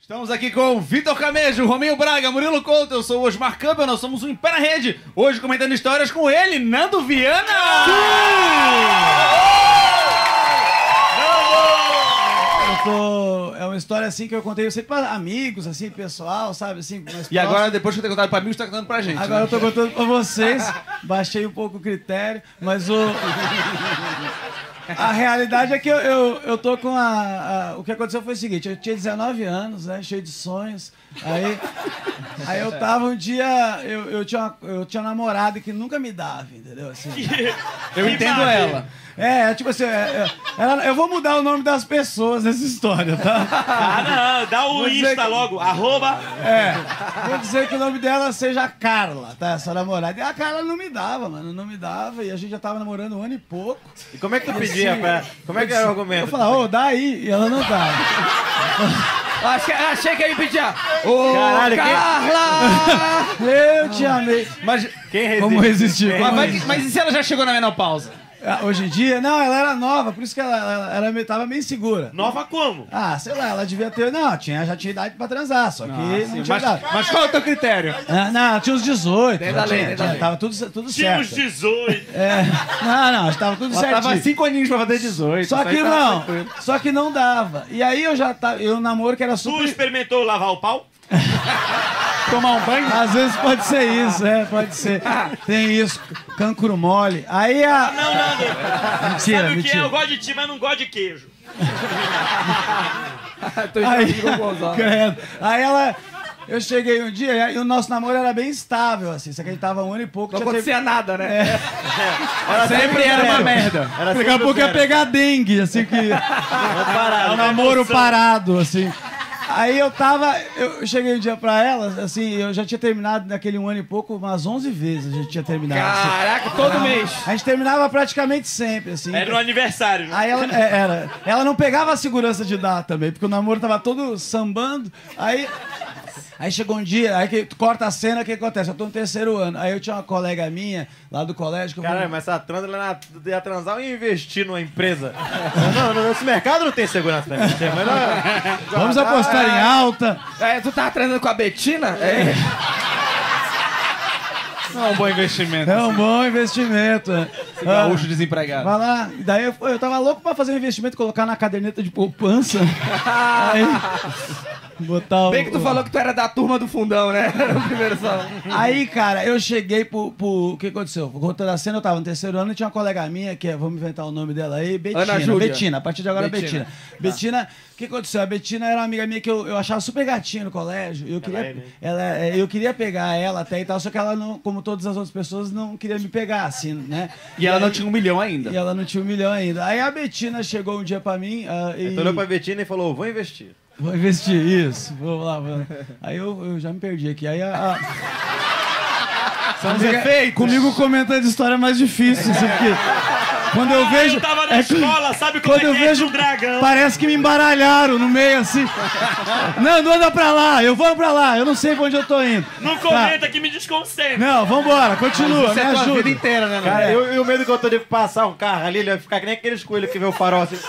Estamos aqui com Vitor Camejo, Rominho Braga, Murilo Couto, eu sou o Osmar Campbell, nós somos o Em Pé na Rede. Hoje comentando histórias com ele, Nando Viana! É uma história assim que eu contei sempre pra amigos, assim, pessoal, sabe? Assim, E agora, depois que eu tenho contado pra amigos, tá contando pra gente. Agora eu tô contando pra vocês, baixei um pouco o critério, mas a realidade é que eu tô com o que aconteceu foi o seguinte, eu tinha 19 anos, né, cheio de sonhos, aí eu tava um dia, eu tinha uma namorada que nunca me dava, entendeu? Assim, Eu entendo ela. Tipo assim, eu vou mudar o nome das pessoas nessa história, tá? Ah, não, dá o Insta logo, @ Vou dizer que o nome dela seja Carla, tá? Essa namorada. E a Carla não me dava, mano, não me dava. E a gente já tava namorando 1 ano e pouco. E como é que tu pedia pra... Como é que era o argumento? Eu falava, dá aí. E ela não dava. Achei que ia me pedir. Caralho, Carla! Eu te amei. Mas, quem resiste? Como resistir? mas e se ela já chegou na menopausa? Hoje em dia, não, ela era nova, por isso que ela tava meio insegura. Nova como? Sei lá, ela devia ter... Não, já tinha idade pra transar, só que não tinha idade. Mas qual é o teu critério? Não, tinha uns 18. Dentro da lei. Tava tudo Tinha certo. uns 18. Não, tava tudo Ela certinho. tava 5 aninhos pra fazer 18. Só que não dava. E aí eu namoro que era Tu super... experimentou lavar o pau? Tomar um banho? Às vezes pode ser isso, pode ser. Tem isso, cancro mole. Aí a... Não. Mentira, Sabe o que é? mentira. Eu gosto de ti, mas não gosto de queijo. Aí eu cheguei um dia e o nosso namoro era bem estável, assim. Só que a gente tava 1 ano e pouco. Não acontecia nada, né? Ela Sempre era uma merda. Daqui a pouco ia pegar dengue, assim que... parado. O namoro parado, assim. Aí eu cheguei um dia pra ela, assim, eu já tinha terminado naquele 1 ano e pouco, umas 11 vezes a gente tinha terminado. Caraca, todo mês. A gente terminava praticamente sempre, assim. Era no aniversário, né? Aí ela não pegava a segurança de dar também, porque o namoro tava todo sambando. Aí chegou um dia, aí que corta a cena, o que acontece? Eu tô no 3º ano. Aí eu tinha uma colega minha, lá do colégio, que eu Caralho, mas essa transa, ela ia transar ou ia investir numa empresa? Não, esse mercado não tem segurança, né? É melhor... Vamos apostar em alta. Tu tava transando com a Betina? Não é um bom investimento. É um bom investimento. Esse gaúcho desempregado. Vai lá. Daí eu tava louco pra fazer um investimento, colocar na caderneta de poupança. Aí... Botar Bem que tu falou que tu era da turma do fundão, né? No primeiro salão. Aí, cara, eu cheguei o que aconteceu? Contando a cena, eu tava no 3º ano e tinha uma colega minha, vamos inventar o nome dela aí, Betina. Ana Júlia. Betina, a partir de agora Betina. Tá. Betina, o que aconteceu? A Betina era uma amiga minha que eu achava super gatinha no colégio. Eu queria pegar ela até e tal, só que ela não, como todas as outras pessoas, não queria me pegar, assim, né? E ela não tinha 1 milhão ainda. E ela não tinha 1 milhão ainda. Aí a Betina chegou um dia pra mim e... Tu olhou pra Betina e falou, vou investir. Vou investir, isso. Vou lá. Aí eu já me perdi aqui. Aí São os efeitos. Comigo comentando história é mais difícil, assim, porque quando eu vejo... Eu tava na escola, sabe como quando eu vejo um dragão? Parece que me embaralharam no meio, assim. Não anda pra lá, eu vou pra lá, eu não sei pra onde eu tô indo. Não comenta que me desconcentra. Não, vambora, continua, me Isso é tua ajuda. vida inteira, né? Cara, e o medo que eu tô de passar um carro ali, ele vai ficar que nem aqueles coelhos que vê o farol assim.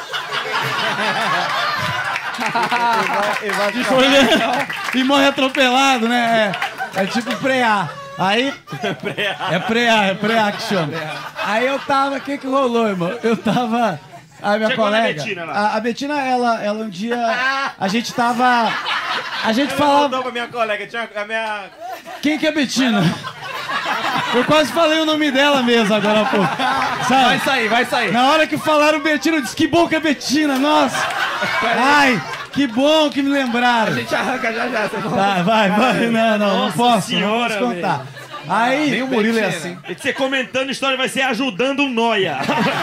Ele vai ficar... E morre atropelado, né? É tipo preá. Aí. É preá que chama. Aí eu tava. O que rolou, irmão? Eu tava. A minha Chegou colega. na Betina lá. A Betina, ela um dia. A gente tava. A gente falava. Voltou pra minha colega, tinha a minha... Quem que é Betina? Eu quase falei o nome dela mesmo agora há pouco. Sabe? Vai sair. Na hora que falaram Betina, eu disse que bom que é Betina, nossa! Ai, que bom que me lembraram. A gente arranca já. Tá, vai, não Nossa posso senhora, contar. Aí, Nem o Murilo é assim. E que você comentando história vai ser ajudando o Noia.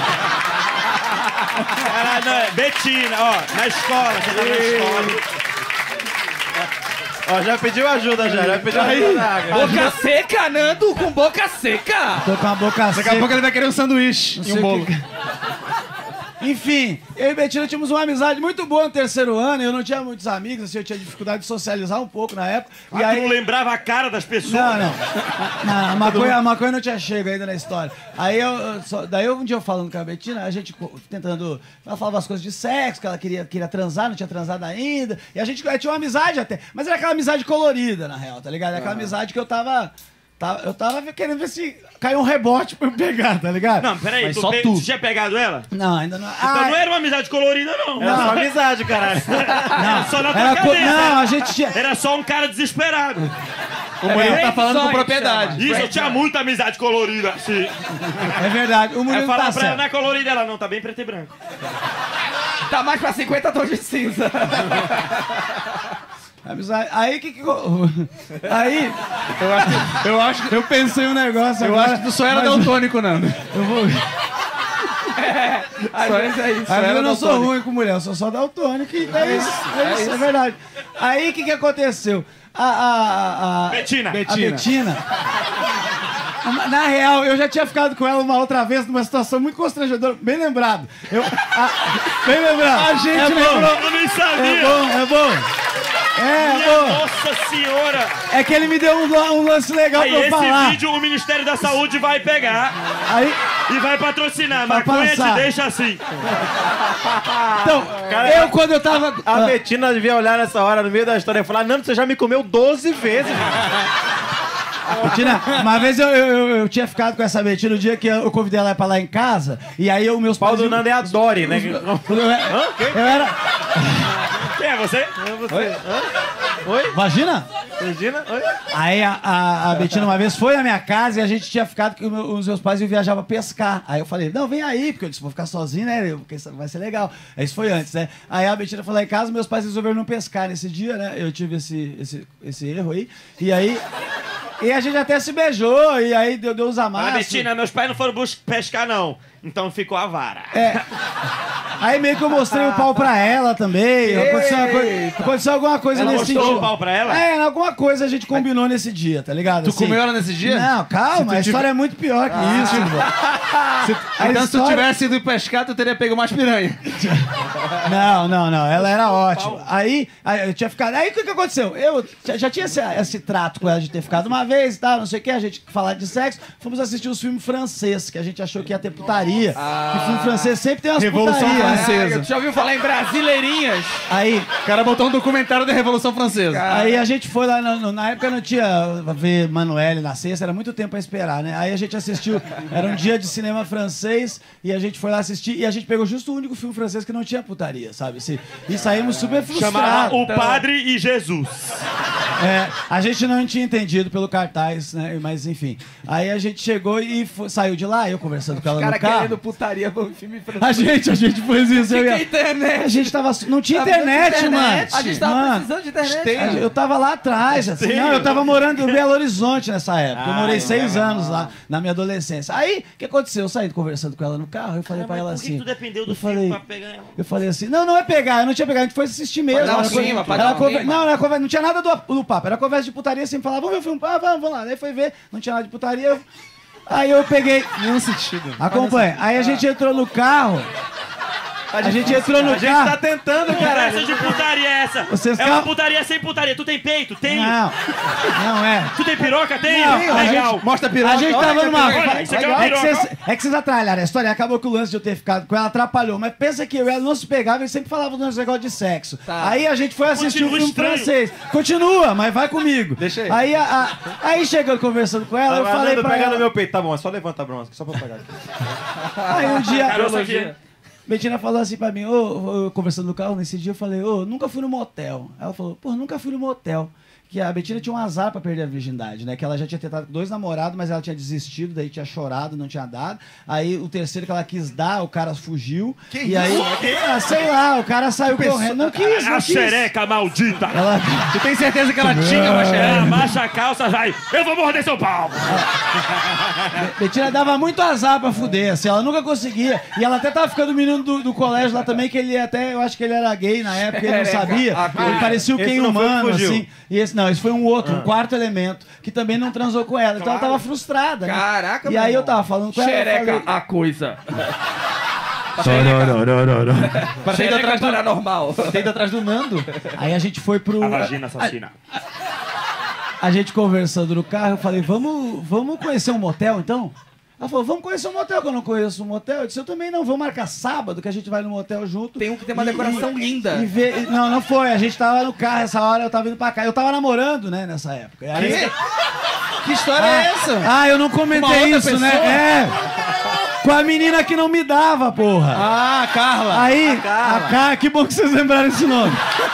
Não, é Betina, ó, na escola, você tá na escola. Ó, já pediu ajuda, já pediu ajuda. Boca seca, Nando, com boca seca. tô com a boca Daqui a seca. pouco ele vai querer um sanduíche Não e sei um bolo. o que- Enfim, eu e Betina tínhamos uma amizade muito boa no terceiro ano, eu não tinha muitos amigos, assim, eu tinha dificuldade de socializar um pouco na época. Tu não lembrava a cara das pessoas? Não, a maconha não tinha chego ainda na história. Daí um dia eu falando com a Betina, a gente tentando... Ela falava as coisas de sexo, que ela queria transar, não tinha transado ainda. E a gente tinha uma amizade até. Mas era aquela amizade colorida, na real, tá ligado? Era aquela amizade que eu tava querendo ver se caiu um rebote pra eu pegar, tá ligado? Não, peraí, Mas tu só tu. você tinha pegado ela? Não, ainda não. Então não era uma amizade colorida, não. Era só amizade, caralho. Era só na tua Era cabeça. não, a gente tinha... Era só um cara desesperado. O Murilo tá falando com propriedade. Isso, eu tinha muita amizade colorida, assim. É verdade, o Aí eu Murilo falava tá pra ela, certo. não é colorida, ela não, tá bem preto e branco. Tá mais pra 50 tons de cinza. Amizade. Aí que Aí. Eu pensei um negócio agora. Eu acho que tu só era daltônico, Nando. Eu vou. Às vezes é isso. Eu não sou ruim com mulher, eu sou só daltônico. E é isso, é verdade. Aí o que aconteceu? Betina. A Betina. Na real, eu já tinha ficado com ela uma outra vez numa situação muito constrangedora. Bem lembrado. Bem lembrado. A gente lembrou. Eu nem sabia. É bom. Nossa senhora. É que ele me deu um lance legal Aí pra eu esse falar. vídeo o Ministério da Saúde vai pegar Aí, e vai patrocinar. Vai Maconha te passar. deixa assim. então, quando eu tava... A Betina devia olhar nessa hora no meio da história e falar: Nando, você já me comeu 12 vezes. Betina, uma vez eu tinha ficado com essa Betina no dia que eu convidei ela pra lá em casa, e aí meus O pau pais... do Nando é a Dory, né? Eu era... Quem é você? Imagina? Regina? Oi? Aí a Betina uma vez foi na minha casa e a gente tinha ficado que os meus pais iam viajar pra pescar. Aí eu falei, não, vem aí, porque eu disse, vou ficar sozinho, né? Porque isso vai ser legal. Aí isso foi antes, né? Aí a Betina foi lá em casa, meus pais resolveram não pescar nesse dia, né? Eu tive esse erro aí. E a gente até se beijou, e aí deu os amassos. Olha, Betina, meus pais não foram pescar, não. Então ficou a vara. Aí meio que eu mostrei o pau pra ela também. Aconteceu alguma coisa Ela nesse mostrou sentido. o pau pra ela? Alguma coisa a gente combinou nesse dia, tá ligado? Tu Assim. comeu ela nesse dia? Não, calma, a história é muito pior que isso, irmão. Então, se tu tivesse ido pescar, tu teria pego mais piranha. Não, ela era ótima. Aí eu tinha ficado. Aí o que aconteceu? Eu já tinha esse trato com ela de ter ficado uma vez e tal, não sei o que, a gente falar de sexo. Fomos assistir os filmes franceses, que a gente achou que ia ter putaria. Que filme francês sempre tem umas Revolução putarias, né? Francesa. Tu já ouviu falar em brasileirinhas? Aí. O cara botou um documentário da Revolução Francesa. Aí a gente foi lá, na época não tinha ver Manoel na sexta, era muito tempo pra esperar, né? Aí a gente assistiu, era um dia de cinema francês, e a gente foi lá assistir, e a gente pegou justo o único filme francês que não tinha putaria, sabe? E saímos super frustrados. Chamava O Padre e Jesus. A gente não tinha entendido pelo cartaz, né? Mas enfim. Aí a gente chegou e saiu de lá, eu conversando com ela no Cara carro. querendo putaria pro filme francês. A gente fez isso. Tinha internet. A gente tava... Não tinha internet, mano. A gente tava Mano, precisando de internet. eu tava lá atrás, assim. Não, eu tava morando em Belo Horizonte nessa época. Eu morei 6 anos lá, na minha adolescência. Aí, o que aconteceu? Eu saí conversando com ela no carro, eu falei pra ela Por que assim... tu dependeu do eu filme falei, pra pegar ela? Eu falei assim, não é pegar, eu não tinha pegado, a gente foi assistir mesmo. Pra dar um Era clima, pra era dar um conver- clima. Não, era conversa, não tinha nada do papo, era conversa de putaria, sempre falava, vamos ver o filme, vamos lá. Daí foi ver, não tinha nada de putaria. Aí eu peguei... Nenhum sentido. Acompanha. Aí a gente entrou no carro... A gente entrou no A gente carro... tá tentando, caralho. Conversa de putaria é essa? Vocês É uma calma. putaria sem putaria. Tu tem peito? Tenho. Não é. Tu tem piroca? Tenho. Não, Legal. Mostra a piroca. A gente tava numa... Olha, isso aqui é uma piroca. É que vocês atrapalharam a história. Acabou que o lance de eu ter ficado com ela atrapalhou. Mas pensa que eu e ela não se pegava e sempre falava dos negócios de sexo. Aí a gente foi assistir o Continua filme estranho. francês. Continua, mas vai comigo. Deixa aí. Aí chegando conversando com ela, eu falei pra pegar ela... no meu peito. Tá bom, é só levanta a bronca, só pra pagar aqui. Aí um dia... Caroço aqui. Betina falou assim pra mim, eu conversando no carro nesse dia, eu falei, nunca fui no motel. Ela falou, pô, nunca fui no motel. Que a Betina tinha um azar pra perder a virgindade, né? Que ela já tinha tentado com 2 namorados, mas ela tinha desistido, daí tinha chorado, não tinha dado. Aí o terceiro que ela quis dar, o cara fugiu. E aí, sei lá, o cara saiu correndo. Não quis, A não quis. xereca maldita. Tu tem certeza que ela tinha uma xereca? Ela baixa a calça, vai. Eu vou morder seu pau. Betina dava muito azar pra fuder, assim, ela nunca conseguia. E ela até tava ficando o menino do colégio lá também, que ele até, eu acho que ele era gay na época, ele não sabia. Ele parecia o esse Ken não foi o que humano, fugiu. assim. E esse foi um outro, um quarto elemento, que também não transou com ela. Então ela tava frustrada, né? Caraca, E meu aí eu irmão. tava falando com ela, eu Xereca falei, a coisa. Passei atrás do normal. Tem ido atrás do Nando. Aí a gente foi pro... A vagina assassina. A gente conversando no carro, eu falei, vamos conhecer um motel, então? Ela falou, vamos conhecer um motel, que eu não conheço um motel. Eu disse, eu também não, vamos marcar sábado, que a gente vai no motel junto. Tem um que tem uma decoração linda. Não, não foi, a gente tava no carro, essa hora eu tava indo pra cá. Eu tava namorando, né, nessa época. Aí, Que história é essa? eu não Uma comentei outra isso, né? pessoa? É. Com a menina que não me dava, porra. Ah, Carla. Aí, a Carla, que bom que vocês lembraram esse nome.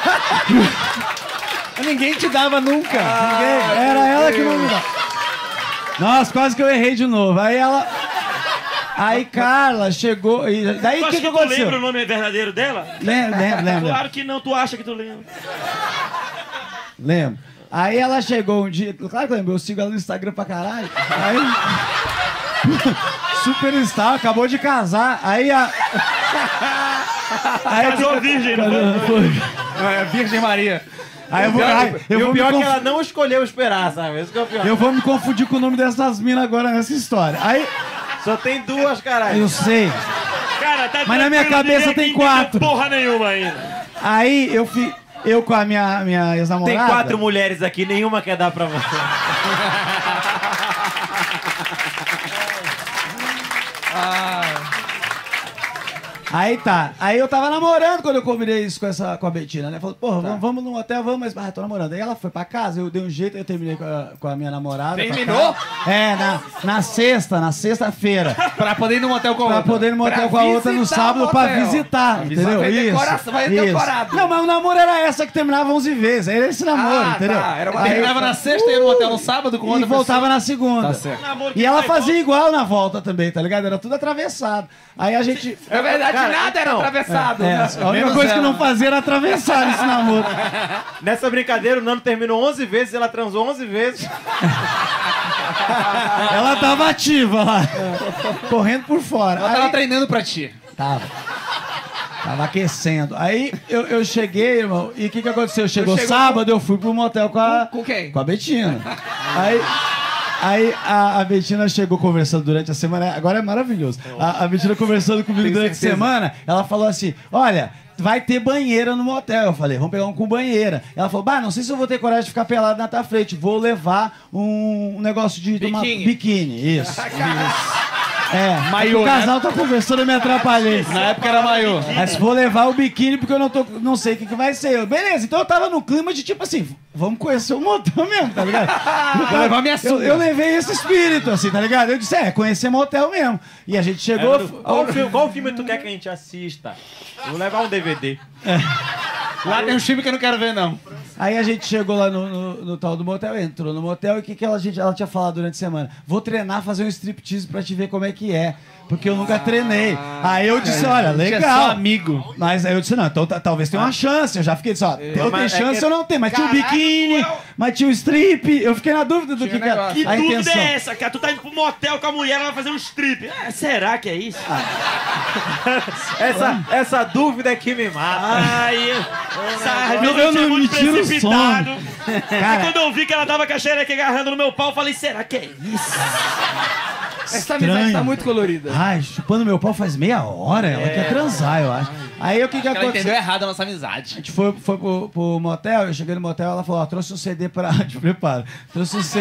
Ninguém te dava nunca. Ninguém, era ela que não me dava. Nossa, quase que eu errei de novo. Aí Carla chegou. E daí Tu o acha que que tu aconteceu? lembra o nome verdadeiro dela? Lembro. Claro que não, tu acha que tu lembra. Lembro. Aí ela chegou um dia. Claro que eu lembro, eu sigo ela no Instagram pra caralho. Aí. Superstar, acabou de casar. Aí Casou virgem, não foi? É, Virgem Maria. Aí eu vou. E o pior é que ela não escolheu esperar, sabe? Esse que é o pior. Eu vou me confundir com o nome dessas minas agora nessa história. Aí. Só tem duas, caralho. Eu sei. Cara, tá Mas na minha tranquilo, cabeça ninguém tem aqui entendeu 4. porra nenhuma ainda. Aí eu com a minha ex-namorada. Tem 4 mulheres aqui, nenhuma quer dar pra você. Aí tá. Aí eu tava namorando quando eu combinei isso com a Betina, né? Falou, porra, vamos num hotel, vamos, mas tô namorando. Aí ela foi pra casa, eu dei um jeito, eu terminei com a minha namorada. Terminou? É, na sexta-feira. Pra poder ir no motel com a Pra outra. poder ir no motel Pra com a outra no visitar sábado o pra motel. visitar, entendeu? Vai Isso. decoração, vai decorado. Não, mas o namoro era essa que terminava 11 vezes. Era esse namoro, Ah, entendeu? tá, era uma- Aí eu Terminava na sexta e ia no motel no sábado com e outra voltava na segunda. Tá certo. Namoro que E ela vai fazia igual na volta também, tá ligado? Era tudo atravessado. Aí a gente... É verdade, Cara, nada era então, atravessado. É, né? a única coisa que não fazia era atravessar esse namoro. Nessa brincadeira, o Nando terminou 11 vezes, ela transou 11 vezes. Ela tava ativa lá, correndo por fora. Ela tava Aí, treinando pra ti. tava aquecendo. Aí eu cheguei, irmão, e o que aconteceu? Chegou chegou sábado, eu fui pro motel Com quem? com a Betina. Aí a Betina chegou conversando durante a semana, agora é maravilhoso. A Betina conversando comigo durante a semana, ela falou assim, olha, vai ter banheira no motel. Eu falei, vamos pegar um com banheira. Ela falou, não sei se eu vou ter coragem de ficar pelado na tua frente, vou levar um negócio de tomar biquíni. Isso. Maiô, o casal tá conversando, eu me atrapalhei. Na época era maiô. Mas vou levar o biquíni porque eu não sei o que vai ser. Beleza, então eu tava no clima de tipo assim, vamos conhecer o motel mesmo, tá ligado? Vou levar minha sunga. Eu levei esse espírito, assim, tá ligado? Eu disse, conhecer motel mesmo. E a gente chegou... Qual filme tu quer que a gente assista? Vou levar um DVD. Lá tem um filme que eu não quero ver, não. Aí a gente chegou lá no tal do motel, entrou no motel e o que ela tinha falado durante a semana? Vou treinar, fazer um striptease pra te ver como é que é. Porque eu nunca treinei. Aí eu disse, olha, Tinha legal. só amigo. Mas aí eu disse, não, então talvez tenha uma chance. Eu já fiquei disse, eu tenho chance, eu não tenho. Mas tinha o Caralho, biquíni, mas tinha o strip. Eu fiquei na dúvida do que negócio. Que a dúvida intenção. é essa, cara? Tu tá indo pro motel com a mulher, ela vai fazer um strip. Será que é isso? Essa dúvida é que me mata. Ai, às vezes eu tinha não muito me tiro o precipitado. Aí Cara, quando eu vi que ela tava com a xereca agarrando no meu pau, eu falei, será que é isso? Essa amizade estranho. tá muito colorida. Ai, chupando meu pau faz meia hora. Ela quer transar, eu acho. Aí o que Ela aconteceu? entendeu errado a nossa amizade. A gente foi pro motel, eu cheguei no motel, ela falou, trouxe um CD pra... Te prepara. Trouxe um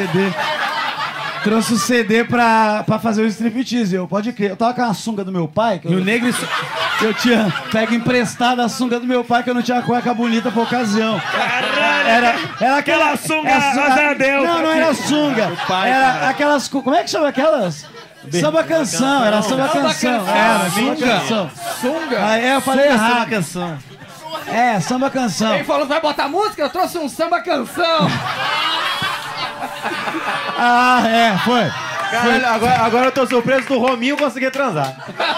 CD pra fazer o striptease. Eu, pode crer. Eu tava com a sunga do meu pai. Que o negro... Eu tinha pego emprestada a sunga do meu pai, que eu não tinha cueca bonita pra ocasião. Era Aquela sunga Azadel. Não era sunga. Era aquelas... Como é que chama aquelas? Samba canção, era samba canção. Era samba canção. Sunga? Aí eu falei errado. canção. Samba canção. Quem falou, vai botar música? Eu trouxe um samba canção. Foi. Caralho, agora eu tô surpreso do Rominho conseguir transar.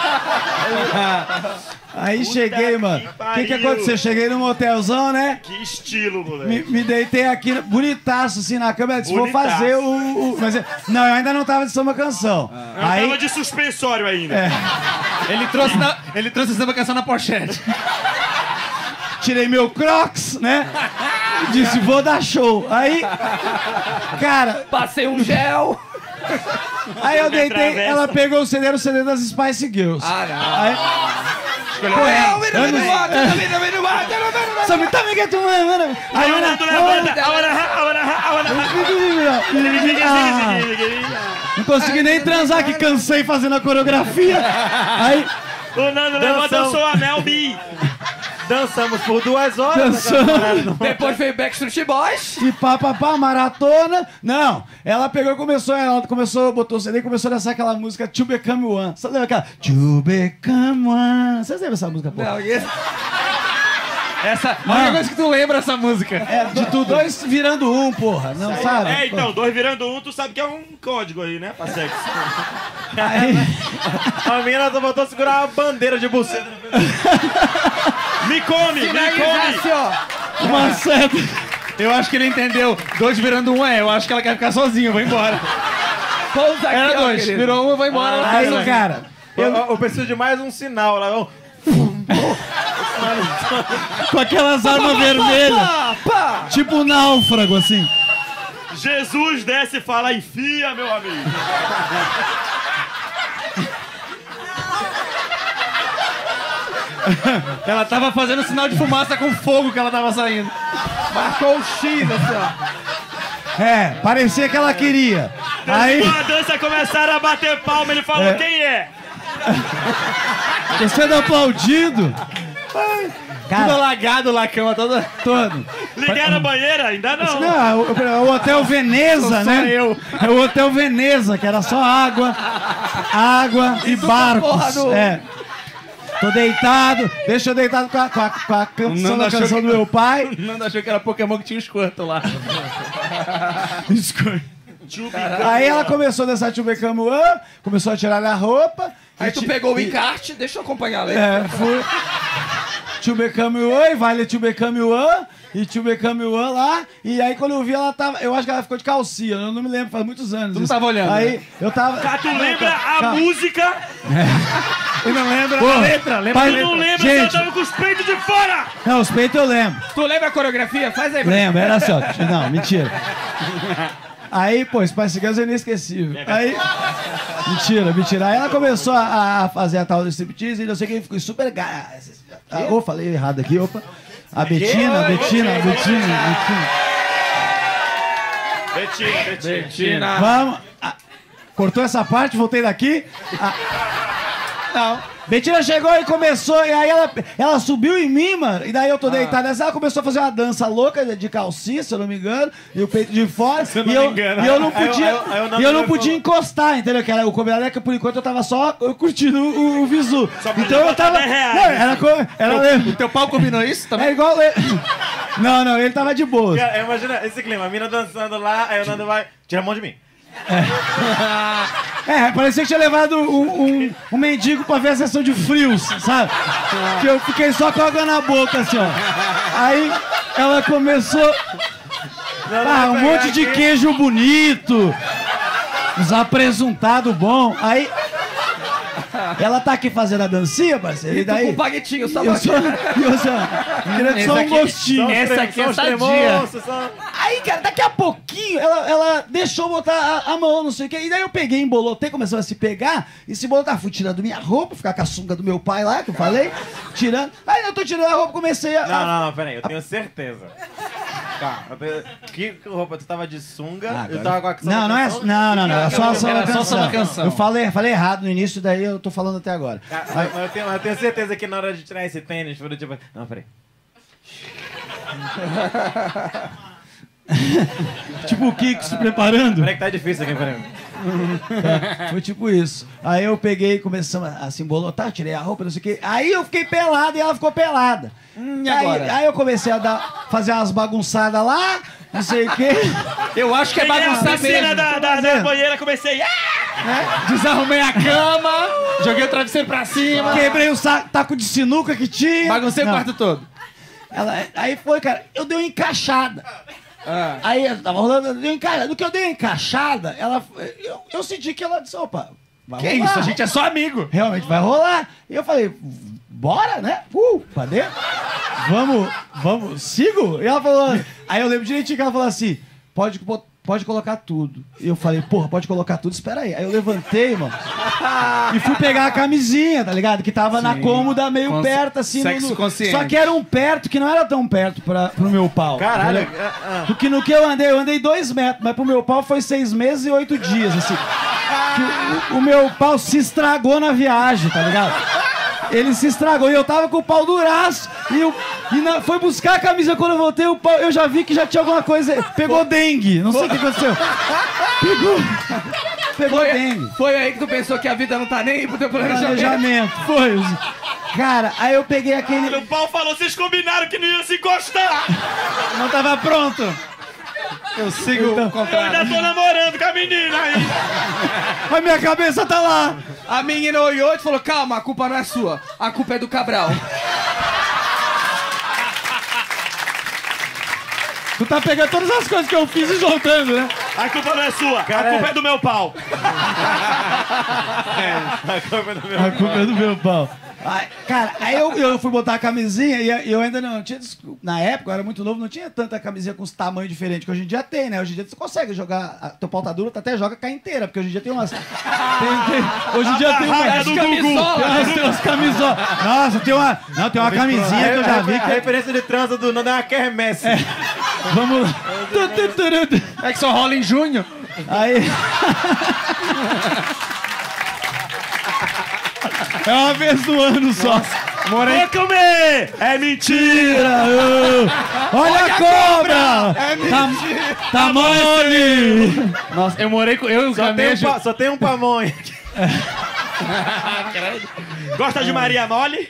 Aí cheguei, mano. O que pariu. aconteceu? Cheguei no motelzão, né? Que estilo, moleque. Me deitei aqui, bonitaço, assim, na cama. Eu disse, vou Bonitaço. fazer mas não, eu ainda não tava de samba canção. Eu tava de suspensório ainda. Ele trouxe a samba canção na pochete. Tirei meu Crocs, né? Disse, vou dar show. Aí, cara, Passei um gel. aí eu deitei, Travessa. ela pegou o CD das Spice Girls. Ah, não. Aí, escolheu. Sabe também que é tu, mano. Aí, não consegui nem transar, que cansei fazendo a coreografia. Aí, O Nando levanta, eu sou a Mel B. Dançamos por 2 horas. dançando. Depois veio Backstreet Boys. E papapá, maratona. Não, ela pegou e começou, botou o CD e começou a dançar aquela música To Become One. Você lembra aquela? To Become One. Vocês lembram essa música, pô? Não, Essa, a única coisa que tu lembra dessa música. É, de tudo. Dois virando um, porra. Não sabe? É, então, 2 virando 1, tu sabe que é um código aí, né? Pra sexo. Aí, A menina só botou segurar uma bandeira de buceta. Me come, me finalizasse, come. ó. uma seta. Eu acho que ele entendeu. 2 virando 1 eu acho que ela quer ficar sozinha, eu vou embora. Pousa aqui, Era ó, 2, querido. virou 1, eu vou embora. ela fica Aí, sozinha. cara, Eu preciso de mais um sinal lá. com aquelas armas vermelhas. Pá, pá. Tipo um náufrago, assim. Jesus desce e fala, enfia, meu amigo. Ela tava fazendo sinal de fumaça com fogo que ela tava saindo. Marcou o X, assim, ó. É, parecia que ela queria. Aí, Com a dança começaram a bater palma, ele falou, quem é? sendo aplaudido. Tudo Cara, alagado lá, a cama toda. todo. Ligaram a banheira? Ainda não. Não, o Hotel Veneza, né? eu. É o Hotel Veneza, que era só água e barcos. É. Tô deitado, deixa eu deitado com a canção, Não da achou canção que- do meu pai. Não achou que era Pokémon que tinha um Squirtle lá. Aí ela começou a dançar To Become One, começou a tirar a roupa. Aí e tu ti- pegou o e- encarte, deixa eu acompanhar a É, fui. To Become One, vale To Become One, e To Become One lá. E aí quando eu vi ela tava. Eu acho que ela ficou de calcinha, eu não me lembro, faz muitos anos. Tu não isso. tava olhando, Aí né? eu tava. Ah, tu Não, lembra a calma. música? E não lembra Pô, a letra, lembra pai- a Tu letra. não lembra que Gente. eu tava com os peitos de fora? Não, os peitos eu lembro. Tu lembra a coreografia? Faz aí. Lembro, era assim, ó. Não, mentira. Aí, pô, Spice Girls é inesquecível. Aí. Mentira. Aí ela começou a fazer a tal do striptease e não sei o que, ficou super. Eu falei errado aqui, opa. A Betina. Betina. Vamos. Cortou essa parte, voltei daqui. Não. Betina chegou e começou, e aí ela subiu em mim, mano. E daí eu tô deitado nessa, ela começou a fazer uma dança louca de calcinha, se eu não me engano, e o peito de fora. eu não e, eu, me engano. e eu não podia, aí o Nando e eu não levou- podia encostar, entendeu? Que era, o combinado é que por enquanto eu tava só curtindo o visu. podia Então eu botar tava. 10 reais. Não, era O teu pau combinou isso também? é igual. Não, ele tava de boa. Cara, imagina esse clima, a mina dançando lá, aí o Nando vai, tira a mão de mim. É, parecia que tinha levado um mendigo pra ver a sessão de frios, sabe? Que eu fiquei só com água na boca, assim, ó. Aí ela começou. Um monte de queijo bonito, uns apresentados bom. Aí ela tá aqui fazendo a dancinha, parceiro, e daí. Com paguetinho, só Eu só, queria só um gostinho. Essa aqui é São sadia. extremosos, são- Aí, cara, daqui a pouquinho, ela deixou botar a mão, não sei o que. E daí eu peguei, embolotei, começou a se pegar. E se botar, fui tirando minha roupa, ficar com a sunga do meu pai lá, que eu falei. Tirando. Aí eu tô tirando a roupa, comecei a... Não, peraí, eu tenho certeza. Calma, que roupa? Tu tava de sunga, eu tava com a Não, é só a samba Era só samba canção. canção. Eu falei errado no início, daí eu tô falando até agora. Mas eu tenho certeza que na hora de tirar esse tênis, foi tipo... Não, peraí. Tipo o Kiko se preparando. Peraí que tá difícil aqui, peraí. Foi tipo isso. Aí eu peguei e começamos a se embolotar, tirei a roupa, não sei o que. Aí eu fiquei pelado e ela ficou pelada. E agora? Aí eu comecei a fazer umas bagunçadas lá, não sei o que. Eu acho que é Peguei a bagunçar piscina mesmo. da banheira, comecei... Desarrumei a cama, joguei o travesseiro pra cima, Quebrei o taco de sinuca que tinha. baguncei o Não. quarto todo. Aí foi, cara, eu dei uma encaixada. Aí eu tava rolando, eu dei uma encaixada. Do que eu dei uma encaixada, eu senti que ela disse, opa, vai Que rolar. isso, a gente é só amigo. Realmente vai rolar. E eu falei, bora, né? Pra dentro. Vamos, sigo? E ela falou, aí eu lembro direitinho que ela falou assim, pode pode colocar tudo. E eu falei, porra, pode colocar tudo, espera aí. Aí eu levantei, mano, e fui pegar a camisinha, tá ligado? Que tava na cômoda meio perto, assim. Sexo consciente. Só que era um perto que não era tão perto pro meu pau. Caralho. Porque no que eu andei 2 metros, mas pro meu pau foi 6 meses e 8 dias, assim. Que o meu pau se estragou na viagem, tá ligado? Ele se estragou e eu tava com o pau duraço. Foi buscar a camisa, quando eu voltei, o pau, eu já vi que já tinha alguma coisa. Pegou dengue. Não sei o que aconteceu. Pegou dengue. Foi aí que tu pensou que a vida não tá nem aí pro teu planejamento. Foi. Cara, aí eu peguei aquele. O pau falou, vocês combinaram que não iam se encostar. Não tava pronto. Eu sigo o Eu contrário. ainda tô namorando com a menina aí. A minha cabeça tá lá. A menina olhou e falou, calma, a culpa não é sua, a culpa é do Cabral. Tu tá pegando todas as coisas que eu fiz e juntando, né? A culpa não é sua, a culpa é do meu pau. A culpa é do meu pau. Cara, aí eu fui botar a camisinha e eu ainda não tinha. Na época, eu era muito novo, não tinha tanta camisinha com os tamanhos diferentes que hoje em dia tem, né? Hoje em dia você consegue jogar. Teu pau tá duro, tu até joga cá inteira, porque hoje em dia tem umas. Hoje em dia tem umas. Tem umas camisolas. Nossa, tem uma. Não, tem uma camisinha que eu já vi. A referência de transa do Nando é uma quermesse. Vamos. É que só rola em junho. Aí. É uma vez no ano só. Vou comer! É mentira! Olha a cobra! Tá mole! Nossa, eu morei com... Eu e o Camejo... Só tem um pamonha. Gosta de Maria Mole?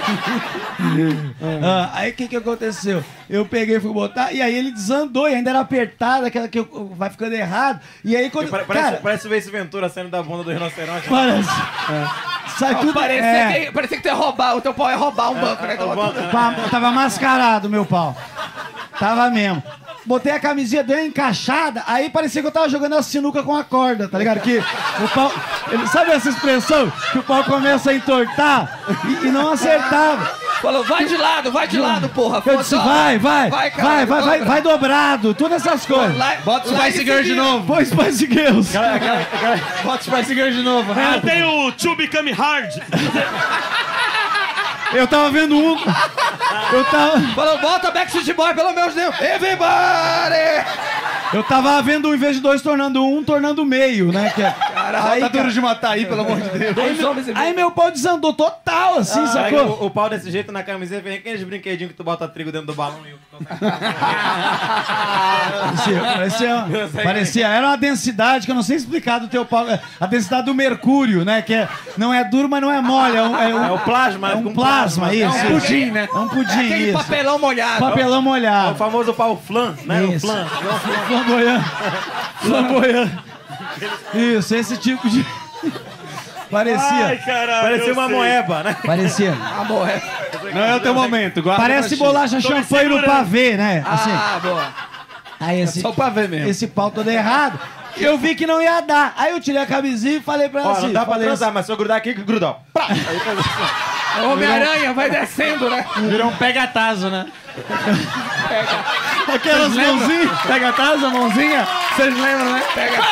Aí o que aconteceu? Eu peguei e fui botar, e aí ele desandou, e ainda era apertado, aquela que vai ficando errado. E aí quando. Parece o Ace Ventura saindo da bunda do rinoceronte. Parece. Sai tudo. Parecia que tu ia roubar, o teu pau ia roubar um banco, né? Tava mascarado meu pau. Tava mesmo. Botei a camisinha, deu uma encaixada, aí parecia que eu tava jogando a sinuca com a corda, tá ligado? Que o pau... sabe essa expressão? Que o pau começa a entortar e não acertava. Falou, vai de lado, porra. Eu disse, vai dobrado, todas essas coisas. Bota o Spice Girl de novo. Põe Spice Girls. Bota o Spice Girl de novo. Eu tenho o To Become Hard. Eu tava vendo um. Falou, bota Backstreet Boy, pelo menos Deus. Everybody! Eu tava vendo em vez de 2 tornando 1, tornando meio, né? Que Aí, tá duro de matar aí, pelo amor de Deus. Aí meu pau desandou total, assim, sacou? O pau desse jeito na camiseta vem aqueles brinquedinhos que tu bota trigo dentro do balão e Parecia, era uma densidade que eu não sei explicar do teu pau. A densidade do mercúrio, né? Que não é duro, mas não é mole. É o plasma. É um plasma, isso. É um pudim, né? É um pudim, Aquele isso. papelão molhado. Papelão É o molhado. famoso pau flan, né? Isso. O flan. Flamboyant. Isso, esse tipo de... Parecia. Ai, caralho, Parecia uma sei. moeba, né? Parecia. Não é o teu momento. Guarda Parece pra ti. bolacha champanhe no pavê, né? Assim. Boa. Aí Só pra ver mesmo. esse pau todo errado. Eu vi que não ia dar. Aí eu tirei a camisinha e falei pra ela Ó, assim. não dá pra falei transar, mas se eu grudar aqui, gruda, ó. Pá! Homem-Aranha vai descendo, né? Virou um pegatazo, né? aquelas mãozinhas. Pega a taça, mãozinha. Vocês lembram, né? Pega.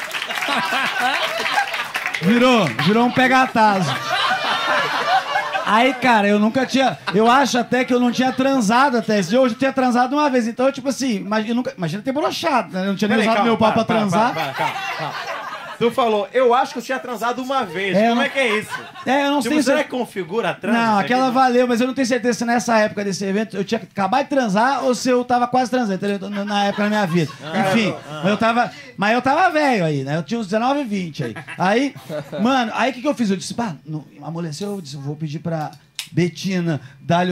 Virou um pegatazo. Aí, cara, eu nunca tinha... Eu acho até que eu não tinha transado até esse dia. Hoje eu tinha transado uma vez. Então, tipo assim, imagina ter broxado, né? Eu não tinha nem usado meu pau pra transar. Calma. Tu falou, eu acho que eu tinha transado uma vez. Como é que é isso? Eu não Tipo, sei será que configura a transa? Não, isso aqui? aquela valeu, mas eu não tenho certeza se nessa época desse evento eu tinha acabado de transar ou se eu tava quase transando, entendeu? Na época da minha vida. Enfim, mas eu tava velho aí, né? Eu tinha uns 19, 20 aí. Aí, mano, aí o que eu fiz? Eu disse, pá, amoleceu, eu disse, vou pedir pra Betina dar-lhe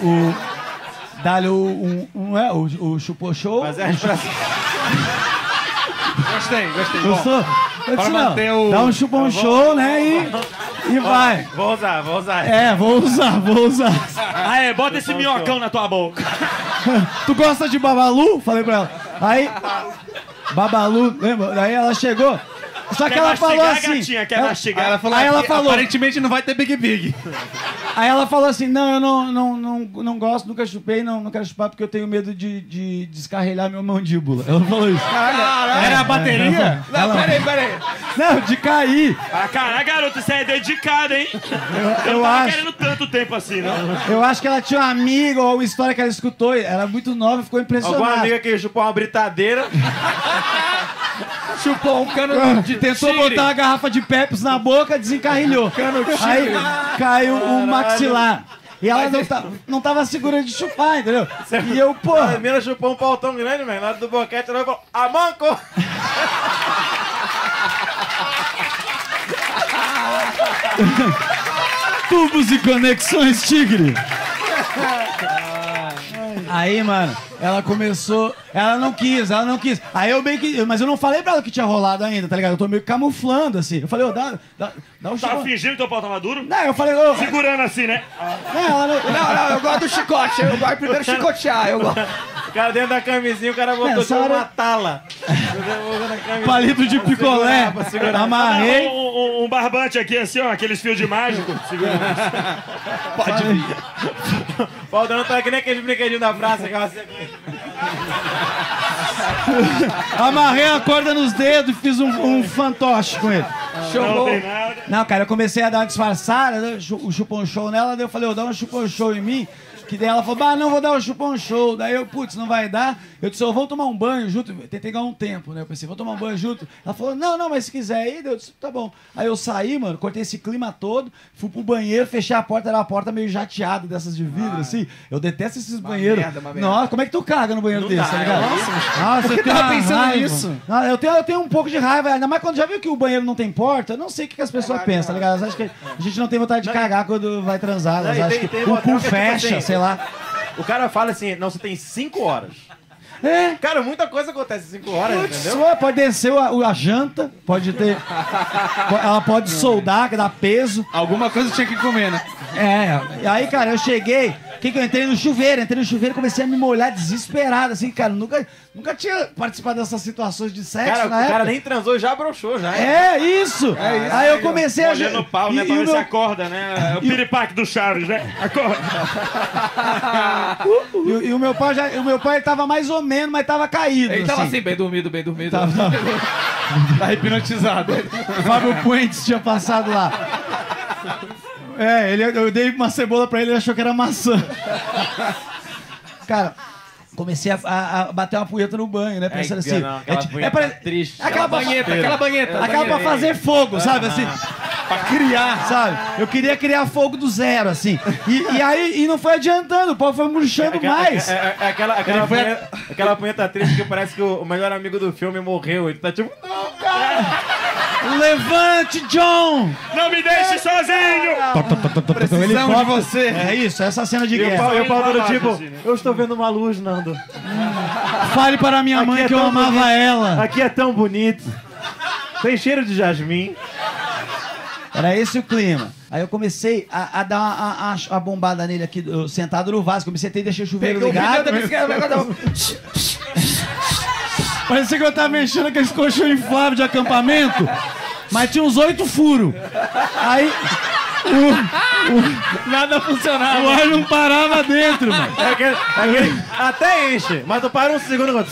o chupô show. Mas é Gostei. Gostou? Eu disse, não, manter o- dá um chupão show, né? E vai. Vou usar. Vou usar. Aê, bota esse minhocão na tua boca. Tu gosta de Babalu? Falei pra ela. Aí, Babalu, lembra? Daí ela chegou. Só que Quer ela mastigar, falou assim... gatinha, quer ela- mastigar. Aí ela falou, Aí ela "Aqui, falou- aparentemente não vai ter Big Big. Aí ela falou assim, não, eu não gosto, nunca chupei, não quero chupar porque eu tenho medo de descarrilhar minha mandíbula. Ela falou isso. Era a bateria? Não, peraí. Não, de cair. Ah, caralho, garoto, você é dedicado, hein? Eu Eu não tava acho. querendo tanto tempo assim, não. Eu acho que ela tinha uma amiga ou uma história que ela escutou. Ela era muito nova e ficou impressionada. Alguma amiga que chupou uma britadeira. Chupou um cano de Tentou tigre. botar uma garrafa de Pepsi na boca, desencarrilhou. Aí caiu o maxilar. E ela não tava segura de chupar, entendeu? E eu, A porra. menina chupou um pau tão grande, velho. Na hora do boquete, ela falou, a manco! Tubos e conexões, tigre. Aí, mano, ela começou. Ela não quis. Aí eu meio que. Mas eu não falei pra ela que tinha rolado ainda, tá ligado? Eu tô meio camuflando assim. Eu falei, ô, dá um Tava chupão. fingindo que teu pau tava duro? Não, eu falei, ô. Segurando assim, né? Não, ela não. Não, eu gosto do chicote. Eu gosto primeiro de chicotear. Eu gosto. O cara dentro da camisinha, o cara botou Nessa tipo hora- uma tala. Palito de picolé. pra segurar. Amarrei. Um barbante aqui, assim, ó, aqueles fios de mágico. Segurando. O pau dando tá que nem aquele brinquedinho da praça, aquela sequência. Amarrei a corda nos dedos e fiz um fantoche com ele. Não Chamou. tem nada. Não, cara, eu comecei a dar uma disfarçada, né, o chupão show nela, daí eu falei, dá um chupão show em mim. Que daí ela falou, não vou dar um chupão show. Daí eu, putz, não vai dar. Eu disse, vou tomar um banho junto. Eu tentei ganhar um tempo, né? Eu pensei, vou tomar um banho junto. Ela falou, não, mas se quiser aí, eu disse, tá bom. Aí eu saí, mano, cortei esse clima todo, fui pro banheiro, fechei a porta, era uma porta meio jateada dessas de vidro, assim. Eu detesto esses banheiros. merda, uma merda. Nossa, como é que tu caga no banheiro desse, tá ligado? Nossa, Por que eu tenho tava uma pensando raiva. nisso? Não, eu tenho um pouco de raiva, ainda mais quando já viu que o banheiro não tem porta, eu não sei o que as pessoas pensam, tá ligado? Elas acham que a gente não tem vontade de cagar quando vai transar, elas Não, e acham tem que o motel cu que é tipo fecha, assim, sei lá. O cara fala assim, não, você tem 5 horas. É. Cara, muita coisa acontece em 5 horas, entendeu? Só pode descer a janta, pode ter. Ela pode soldar, que dá peso. Alguma coisa tinha que comer, né? É. E aí, cara, eu cheguei. Que eu entrei no chuveiro e comecei a me molhar desesperado, assim, cara. Nunca tinha participado dessas situações de sexo Cara, na o época. cara nem transou e já broxou, já. É isso! Aí eu comecei a. Olhando o pau, né? Pra e ver o se meu- acorda, né? É o piripaque do Chaves, né? Acorda. E o meu pai tava mais ou menos, mas tava caído. Ele tava assim, bem dormido. Tá hipnotizado. Fábio Puentes tinha passado lá. É, eu dei uma cebola pra ele, ele achou que era maçã. Cara, comecei a bater uma punheta no banho, né? Pensando assim. não, aquela punheta triste. Aquela banheta. Aquela banheta. Aquela pra fazer fogo, sabe? Assim, pra criar, sabe? Eu queria criar fogo do zero, assim. E aí não foi adiantando, o pau foi murchando mais. Aquela punheta triste que parece que o melhor amigo do filme morreu. Ele tá tipo, não, cara. Levante, John! Não me deixe sozinho! Precisamos de você. É isso, essa cena de E o guerra. pau todo tipo, assim, né? eu estou vendo uma luz, Nando. Fale para minha mãe é que eu tão amava bonito. ela. Aqui é tão bonito. Tem cheiro de jasmim. Era esse o clima. Aí eu comecei a dar a bombada nele aqui, eu sentado no vaso. Comecei a ter deixar o chuveiro Peguei o pneu ligado. da bicicleta. Parecia que eu tava mexendo com aqueles colchão inflável de acampamento, mas tinha uns 8 furos. Aí Nada funcionava. o ar não parava dentro, mano. Até enche, mas tu para um segundo quando.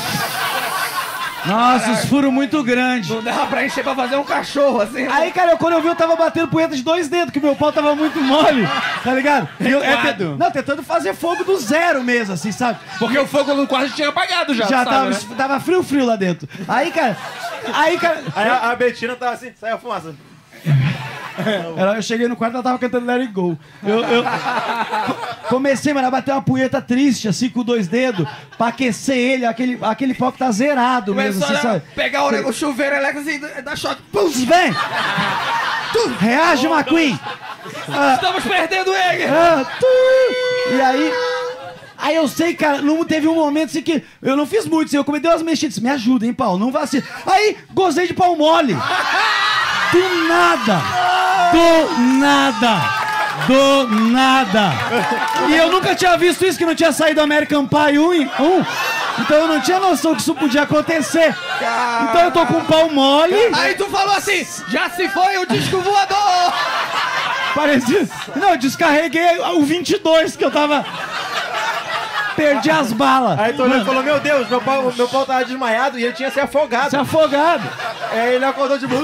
Nossa, os furos muito grandes. Não dava pra encher pra fazer um cachorro, assim. Aí, cara, quando eu vi, eu tava batendo punheta de 2 dedos, que meu pau tava muito mole, tá ligado? E eu, tentando fazer fogo do zero mesmo, assim, sabe? Porque o fogo no quarto tinha apagado já. Já sabe, tava, né? tava frio lá dentro. Aí, cara. Aí a Betina tava assim, sai a fumaça. Eu cheguei no quarto e ela tava cantando Let It Go. Eu comecei, mano, a bater uma punheta triste, assim, com 2 dedos, pra aquecer ele, aquele pau que tá zerado mesmo, assim, Começou a sabe? pegar o chuveiro elétrico assim, dá choque. Pum! Vem! Reage, McQueen! Estamos perdendo ele! E aí eu sei, cara, não teve um momento assim que eu não fiz muito, assim, eu cometi umas mexidas. Me ajuda, hein, pau, não vacila. Aí, gozei de pau mole. Do nada. E eu nunca tinha visto isso, que não tinha saído American Pie 1. Então eu não tinha noção que isso podia acontecer. Então eu tô com o pau mole. Aí tu falou assim, já se foi o disco voador! Parecia... Não, eu descarreguei o 22 que eu tava... Perdi as balas. Aí tu olhou e falou, meu Deus, meu pau tava desmaiado e ele tinha se afogado. Se afogado. Aí ele acordou de...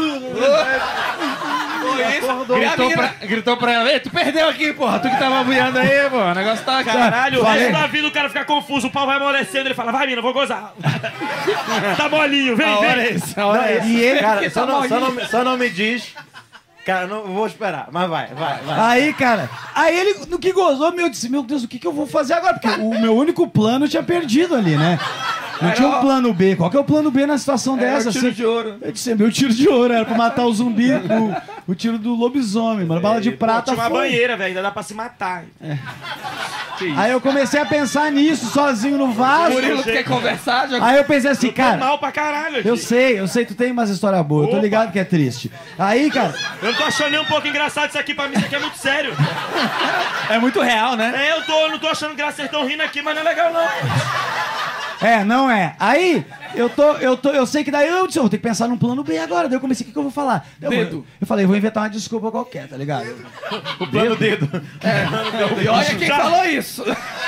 Gritou pra ela, ei, tu perdeu aqui, porra. Tu que tava boiando aí, porra. O negócio tá... Caralho, o resto da vida o cara fica confuso, o pau vai amolecendo, ele fala, vai mina, vou gozar. Tá molinho, vem, vem. E ele... Cara, só não me diz... Cara, não vou esperar, mas vai. Aí, cara, aí ele, no que gozou, eu disse, meu Deus, o que eu vou fazer agora? Porque o meu único plano eu tinha perdido ali, né? Não tinha um plano B. Qual que é o plano B na situação dessa? O tiro de ouro. Eu disse, meu tiro de ouro, era pra matar o zumbi, o tiro do lobisomem, mano. Bala de prata tinha uma foi. banheira, velho, ainda dá pra se matar. Aí eu comecei a pensar nisso, sozinho no vaso. Murilo, tu quer conversar? Já... Aí eu pensei assim, Eu tô cara... mal pra caralho aqui. Eu sei, tu tem umas histórias boas, eu tô Opa. ligado que é triste. Aí, cara... Eu não tô achando nem um pouco engraçado isso aqui, pra mim isso aqui é muito sério. É muito real, né? É, eu não tô achando graça, vocês tão rindo aqui, mas não é legal não. É, não é. Aí, eu sei que daí eu disse, eu vou ter que pensar num plano B agora. Daí eu comecei, o que eu vou falar? Eu falei, vou inventar uma desculpa qualquer, tá ligado? O plano dedo. E olha quem falou isso.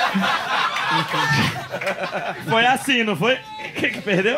Foi assim, não foi? Quem que perdeu?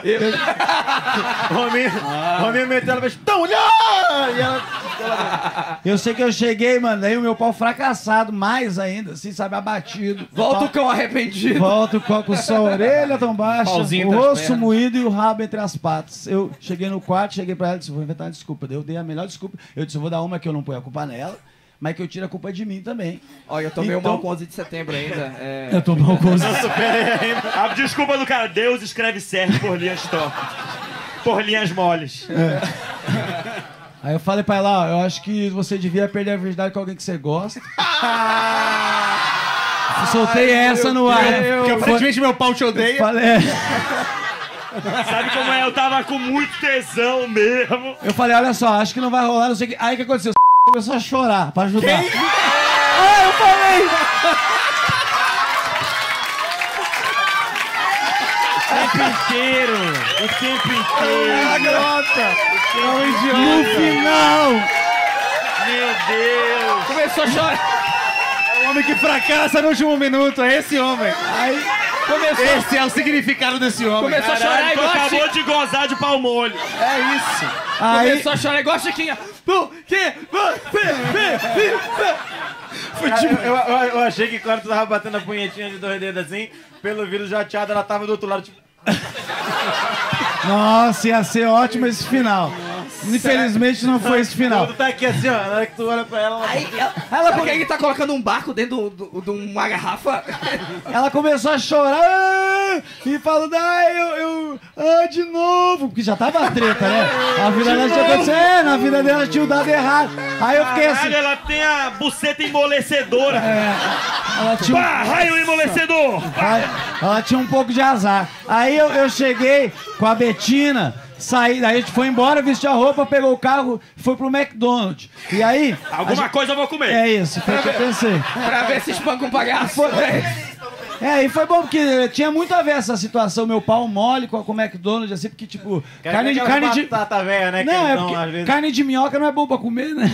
Rominho meteu ela e fez, tão olhando! E ela... Eu sei que eu cheguei, mano, daí o meu pau fracassado, mais ainda, assim, sabe, abatido. Volta o cão arrependido. Volta o coco só a orelha tão baixa, Pauzinho o entre as rosto pernas. moído e o rabo entre as patas. Eu cheguei no quarto, cheguei pra ela e disse, vou inventar uma desculpa. Daí eu dei a melhor desculpa. Eu disse, eu vou dar uma que eu não ponho a culpa nela, mas que eu tiro a culpa de mim também. Olha, eu tomei Então- o mal com 11 de setembro ainda. Eu tô mal com A desculpa do cara, Deus escreve certo por linhas tortas. Por linhas moles. Aí eu falei pra ela, ó, eu acho que você devia perder a virgindade com alguém que você gosta. Soltei essa no ar. Porque aparentemente meu pau te odeia. Falei, Sabe como é? Eu tava com muito tesão mesmo. eu falei, olha só, acho que não vai rolar, não sei o que. Aí o que aconteceu? Começou a chorar pra ajudar. Ah, eu falei! O tempo inteiro. No final! Meu Deus. Começou a chorar. O homem que fracassa no último minuto, é esse homem. Aí, Esse é o significado desse homem. Começou a chorar Caralho, tu igual a acabou Chiquinha. de gozar de pau molho. É isso. aí, Começou a chorar igual a Chiquinha. Por que Eu achei que quando tu tava batendo a punhetinha de 2 dedos assim, pelo vírus jateado, ela tava do outro lado, tipo... nossa, ia ser ótimo esse final. Infelizmente não foi esse final. Tu tá aqui assim, ó, na hora que tu olha pra ela... Ela por que ele tá colocando um barco dentro de uma garrafa? Ela começou a chorar e falando, de novo, porque já tava a treta, né? A vida dela tinha acontecido, na vida dela tinha dado errado. Aí eu fiquei assim, Caralho, ela tem a buceta emolecedora. ela tinha, Pá, raio emolecedor. ela tinha um pouco de azar. Aí eu cheguei com a Betina, saí, daí a gente foi embora, vestiu a roupa, pegou o carro, foi pro McDonald's. E aí... Alguma coisa eu vou comer. É isso, foi o que eu pensei. Pra ver se espanca um palhaço. E foi bom, porque tinha muito a ver essa situação, meu pau mole com o McDonald's, assim, porque, tipo, carne de... batata velha, né? Não, que é eles dão, porque às vezes. carne de minhoca não é bom pra comer, né?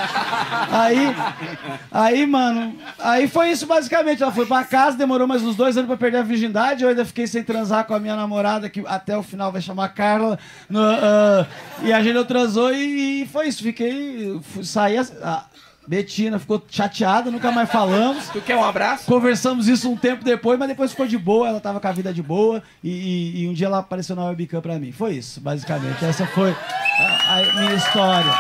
Aí, mano, aí foi isso basicamente. Ela foi pra casa, demorou mais uns 2 anos pra perder a virgindade. Eu ainda fiquei sem transar com a minha namorada, que até o final vai chamar Carla. E a gente não transou e foi isso. Saí. A Betina ficou chateada, nunca mais falamos. Tu quer um abraço? Conversamos isso um tempo depois, mas depois ficou de boa, ela tava com a vida de boa e um dia ela apareceu na webcam pra mim. Foi isso, basicamente. Essa foi a minha história.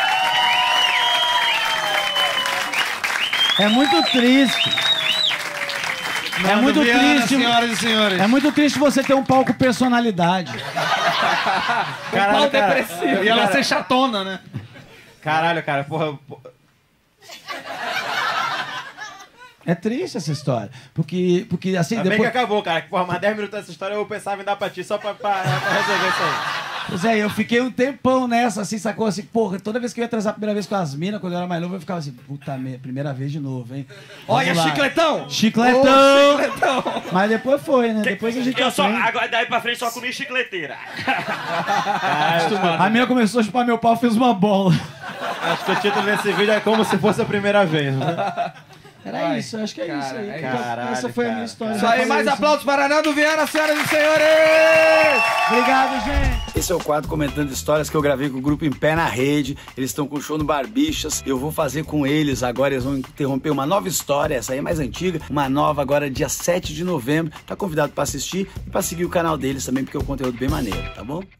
É muito triste. É muito triste. Senhoras e senhores. É muito triste você ter um pau com personalidade. Pau depressivo. E ela ser chatona, né? Caralho, cara, porra... É triste essa história. Porque assim, Ainda bem que depois... acabou, cara. Que, porra, mais 10 minutos dessa história eu pensava em dar pra ti só pra resolver isso aí. Pois é, eu fiquei um tempão nessa, assim, sacou? Assim, porra, toda vez que eu ia transar a primeira vez com as minas, quando eu era mais novo, eu ficava assim, puta merda, primeira vez de novo, hein? Olha, Vamos lá. chicletão! Chicletão! Ô, chicletão! Mas depois foi, né? Depois a gente Eu só, aprende. agora, daí pra frente só comi chicleteira. A minha começou a chupar meu pau, fez uma bola. Acho que o título desse vídeo é como se fosse a primeira vez, né? Era isso, acho que é isso aí. Então, caralho, essa foi a minha cara. história. Isso aí, Já mais falei aplausos para Nando Viana, senhoras e senhores! Obrigado, gente. Esse é o quadro Comentando Histórias que eu gravei com o grupo Em Pé na Rede. Eles estão com o show no Barbixas. Eu vou fazer com eles agora. Eles vão interromper uma nova história. Essa aí é mais antiga. Uma nova agora, dia 7 de novembro. Tá convidado para assistir e para seguir o canal deles também, porque é um conteúdo bem maneiro, tá bom?